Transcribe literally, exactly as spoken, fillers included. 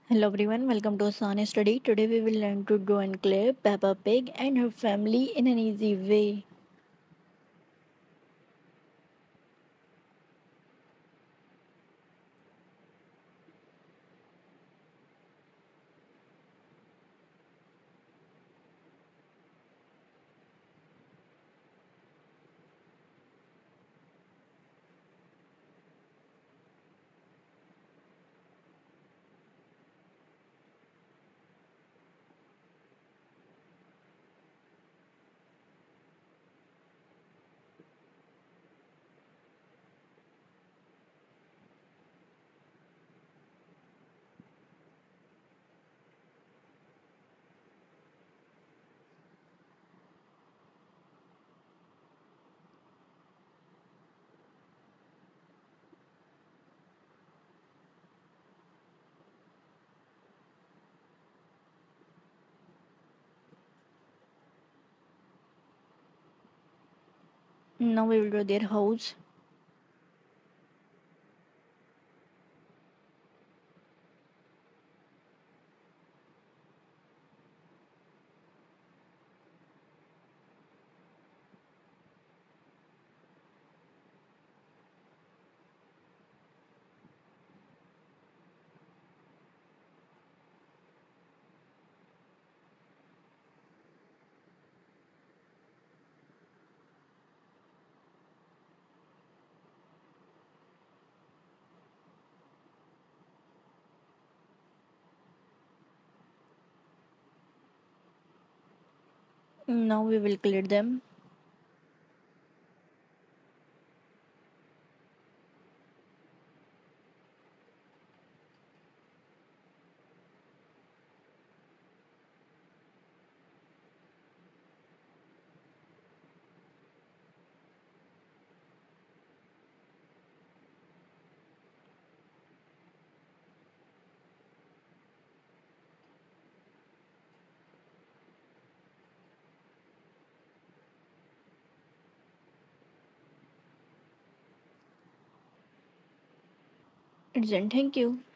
Hello everyone, welcome to Sane Study. Today we will learn to draw and clear Peppa Pig and her family in an easy way. Now we will draw their house. Now we will clear them. It's done. Thank you.